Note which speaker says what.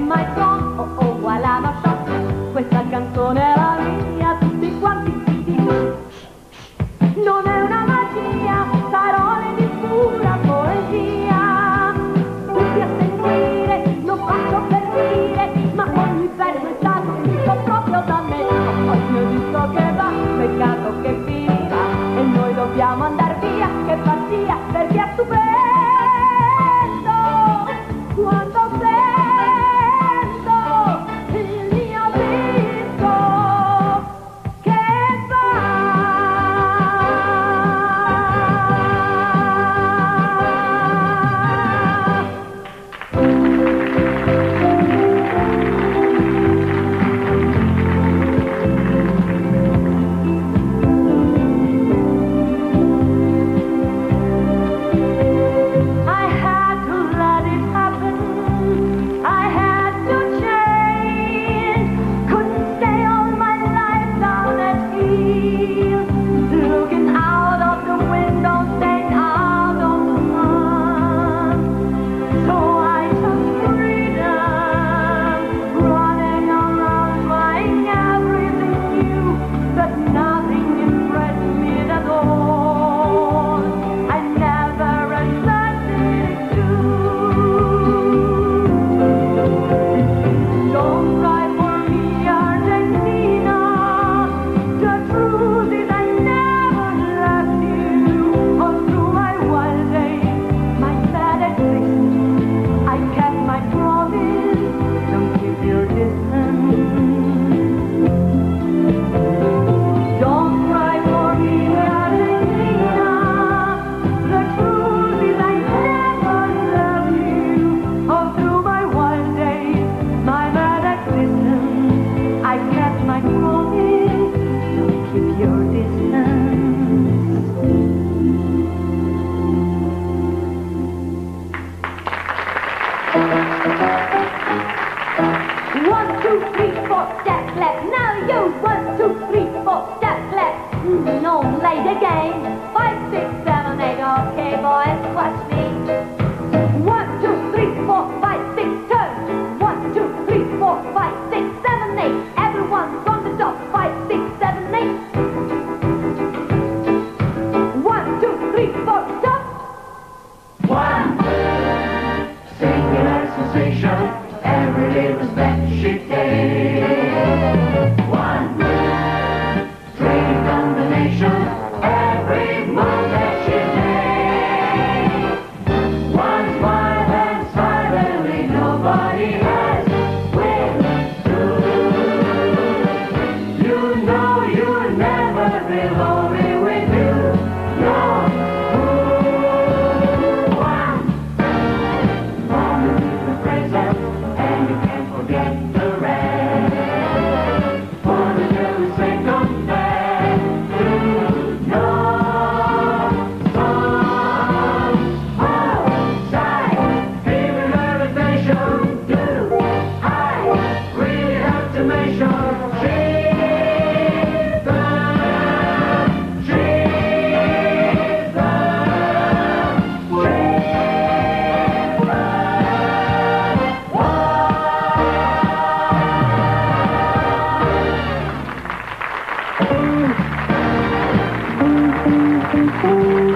Speaker 1: my song, oh oh while I'm a shot. Questa canzone è la mia, tutti quanti non è una magia, parole di pura poesia. Tutti a sentire, non faccio per dire, ma ogni verso è stato scritto proprio da me. Ogni disco che va, peccato che finirà, e noi dobbiamo andar via, che pazzia, perché è stupendo quando sento il mio disco che va. I had to let it happen, I had to change, couldn't stay all my life down at heel, looking out of the window, staying out of the sun. So I took freedom, running around trying everything new, but nothing impressed me at all. I never expected to. Don't cry for me, Argentina. The truth is I never left you. All through my wild days, my sad existence, I kept my promise. Don't keep your distance. Don't cry for me, Argentina. The truth is I never loved you. All through my wild days, my bad existence, I kept my promise. Don't keep your distance. 1, 2, 3, 4, step left. Now you 1, 2, 3, 4, step left. No, late again. 5, 6, 7, 8. Okay, boys, watch me. 1, 2, 3, 4, 5, 6, turn. 1, 2, 3, 4, 5, 6, 7, 8. Everyone from the top. 5, 6, 7, 8. 1, 2, 3, 4, stop.
Speaker 2: One singular sensation, every little step she takes. One strange combination, every move that she makes. One smile and silently nobody has will do. You know you'll never be lonely with you. No. One moment in the present, and you can't forget the rest. For the girl is say come back to your song. Outside, feeling irritation. Do I really have to mention? She's the one.